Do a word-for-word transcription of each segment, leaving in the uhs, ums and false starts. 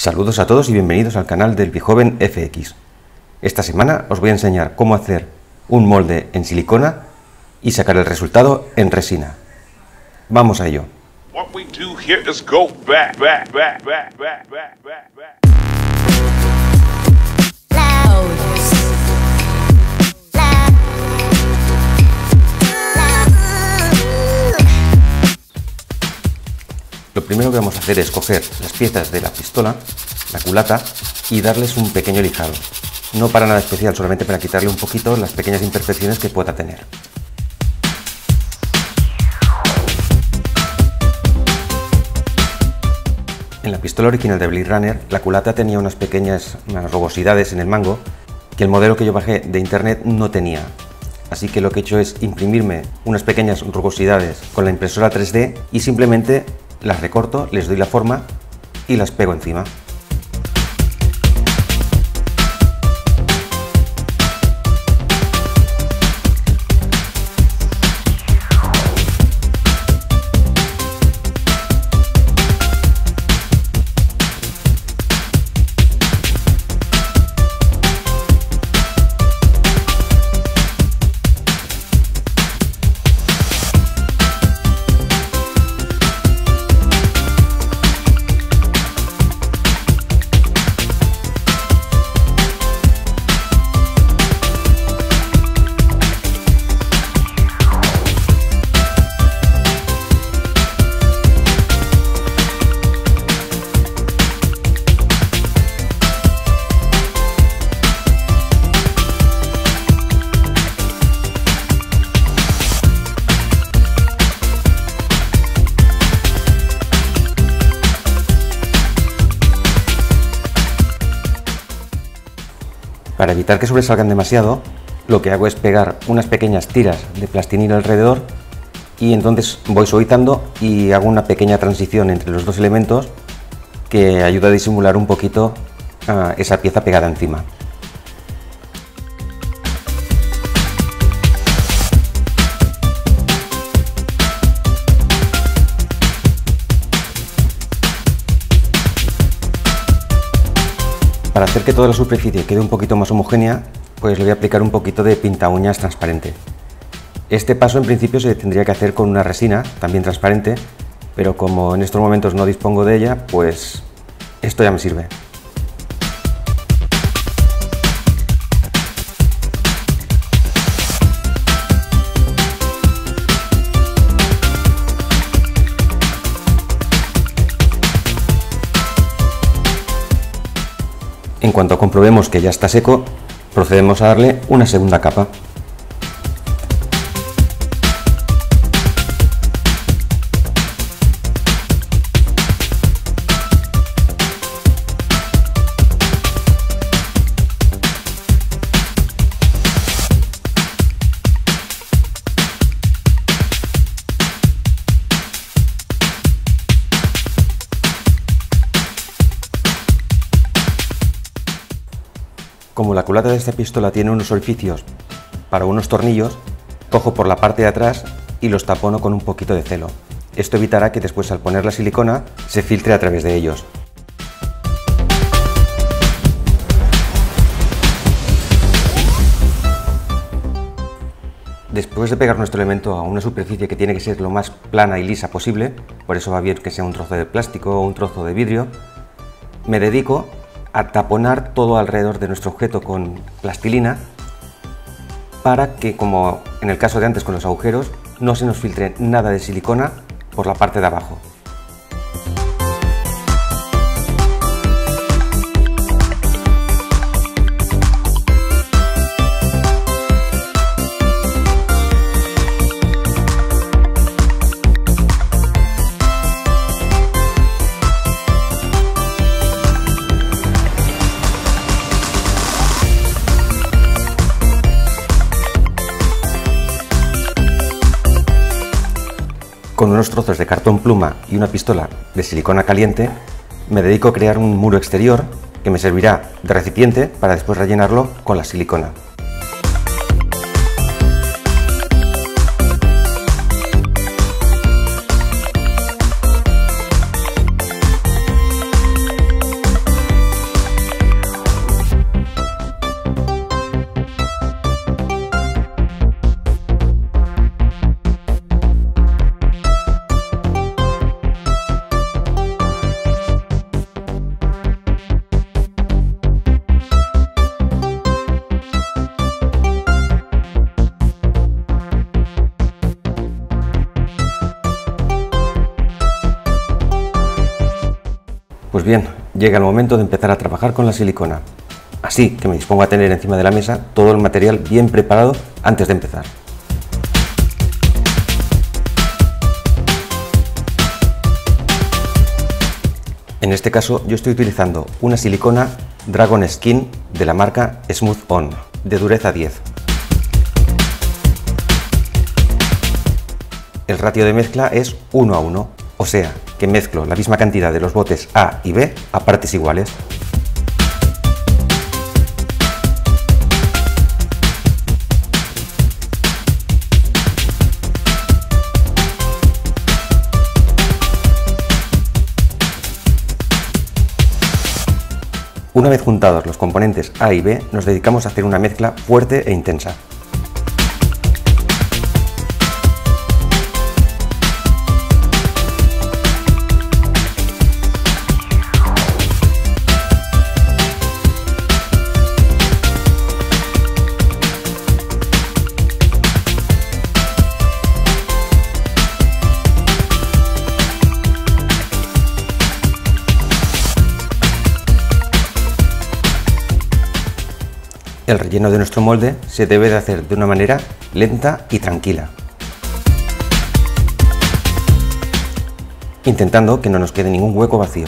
Saludos a todos y bienvenidos al canal del Bijoven F X. Esta semana os voy a enseñar cómo hacer un molde en silicona y sacar el resultado en resina. Vamos a ello. What we do here is go back, back, back, back, back, back, back, back. Lo primero que vamos a hacer es coger las piezas de la pistola, la culata, y darles un pequeño lijado. No para nada especial, solamente para quitarle un poquito las pequeñas imperfecciones que pueda tener. En la pistola original de Blade Runner, la culata tenía unas pequeñas unas rugosidades en el mango que el modelo que yo bajé de internet no tenía. Así que lo que he hecho es imprimirme unas pequeñas rugosidades con la impresora tres D y simplemente las recorto, les doy la forma y las pego encima. Para evitar que sobresalgan demasiado, lo que hago es pegar unas pequeñas tiras de plastilina alrededor y entonces voy suavizando y hago una pequeña transición entre los dos elementos que ayuda a disimular un poquito uh, esa pieza pegada encima. Para hacer que toda la superficie quede un poquito más homogénea, pues le voy a aplicar un poquito de pinta uñas transparente. Este paso en principio se tendría que hacer con una resina, también transparente, pero como en estos momentos no dispongo de ella, pues esto ya me sirve. En cuanto comprobemos que ya está seco, procedemos a darle una segunda capa. Como la culata de esta pistola tiene unos orificios para unos tornillos, cojo por la parte de atrás y los tapono con un poquito de celo. Esto evitará que después al poner la silicona se filtre a través de ellos. Después de pegar nuestro elemento a una superficie que tiene que ser lo más plana y lisa posible, por eso va bien que sea un trozo de plástico o un trozo de vidrio, me dedico a taponar todo alrededor de nuestro objeto con plastilina para que, como en el caso de antes con los agujeros, no se nos filtre nada de silicona por la parte de abajo. Con unos trozos de cartón pluma y una pistola de silicona caliente, me dedico a crear un muro exterior que me servirá de recipiente para después rellenarlo con la silicona. Pues bien, llega el momento de empezar a trabajar con la silicona. Así que me dispongo a tener encima de la mesa todo el material bien preparado antes de empezar. En este caso yo estoy utilizando una silicona Dragon Skin de la marca Smooth On, de dureza diez. El ratio de mezcla es uno a uno, o sea que mezclo la misma cantidad de los botes A y B a partes iguales. Una vez juntados los componentes A y B, nos dedicamos a hacer una mezcla fuerte e intensa. El relleno de nuestro molde se debe de hacer de una manera lenta y tranquila, intentando que no nos quede ningún hueco vacío.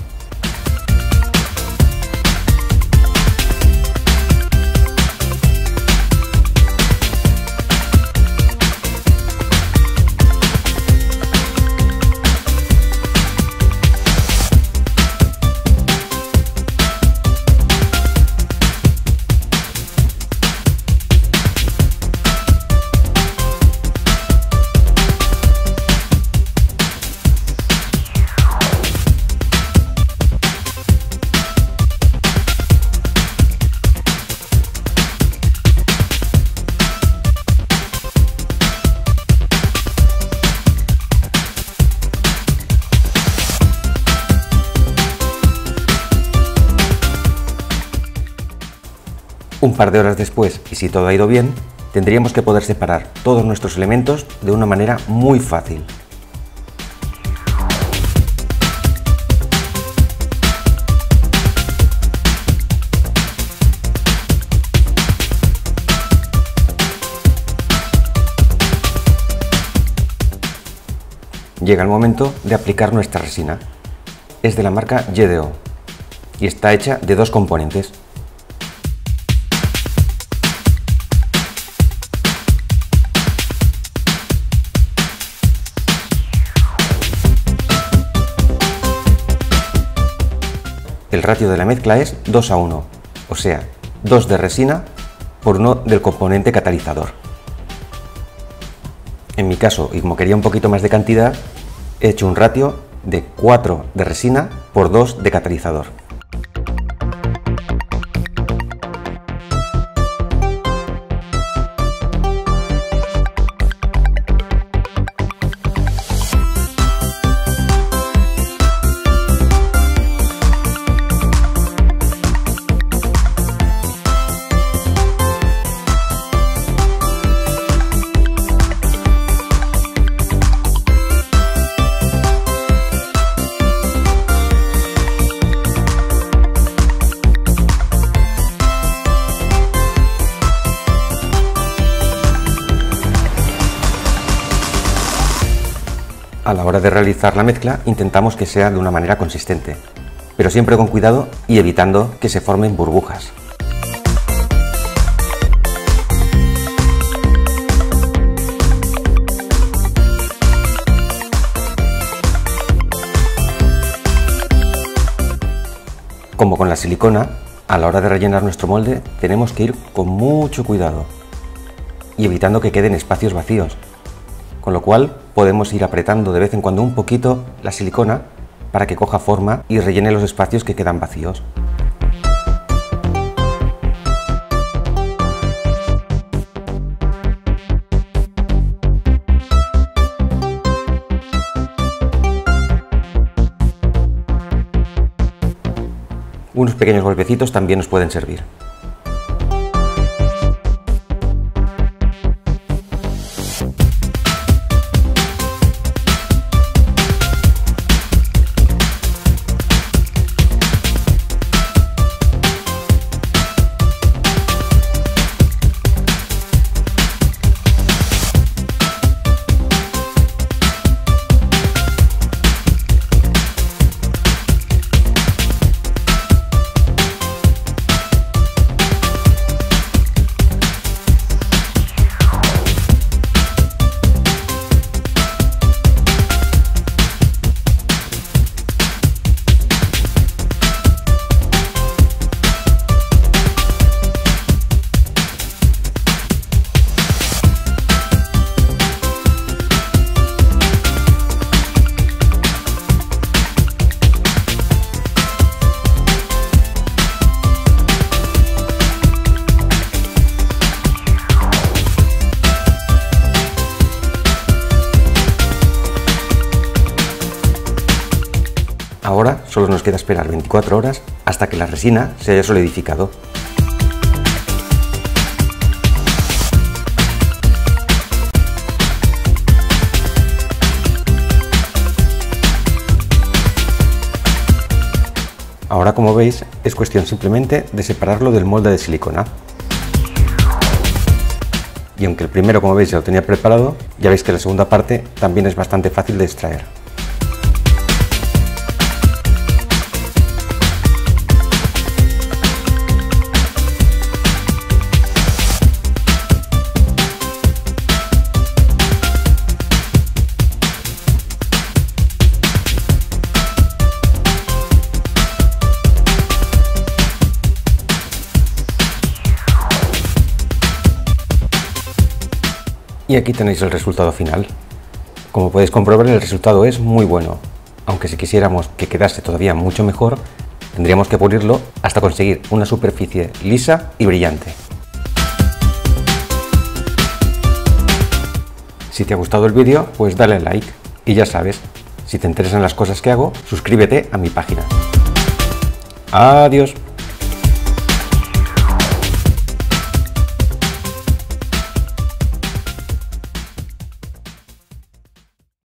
Un par de horas después, y si todo ha ido bien, tendríamos que poder separar todos nuestros elementos de una manera muy fácil. Llega el momento de aplicar nuestra resina. Es de la marca G D O y está hecha de dos componentes. El ratio de la mezcla es dos a uno, o sea, dos de resina por uno del componente catalizador. En mi caso, y como quería un poquito más de cantidad, he hecho un ratio de cuatro de resina por dos de catalizador. A la hora de realizar la mezcla intentamos que sea de una manera consistente, pero siempre con cuidado y evitando que se formen burbujas. Como con la silicona, a la hora de rellenar nuestro molde tenemos que ir con mucho cuidado y evitando que queden espacios vacíos, con lo cual podemos ir apretando de vez en cuando un poquito la silicona para que coja forma y rellene los espacios que quedan vacíos. Unos pequeños golpecitos también nos pueden servir. solo nos queda esperar veinticuatro horas hasta que la resina se haya solidificado. Ahora, como veis, es cuestión simplemente de separarlo del molde de silicona. Y aunque el primero, como veis, ya lo tenía preparado, ya veis que la segunda parte también es bastante fácil de extraer. Y aquí tenéis el resultado final. Como podéis comprobar, el resultado es muy bueno, aunque si quisiéramos que quedase todavía mucho mejor, tendríamos que pulirlo hasta conseguir una superficie lisa y brillante. Si te ha gustado el vídeo, pues dale like y ya sabes, si te interesan las cosas que hago, suscríbete a mi página. Adiós.